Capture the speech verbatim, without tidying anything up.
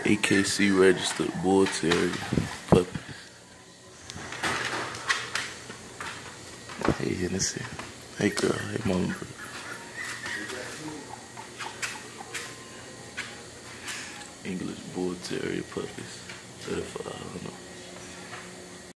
A K C registered bull terrier puppy. Hey, Hennessy. Hey, girl. Hey, mama. English bull terrier puppies. thirty-five, I don't know.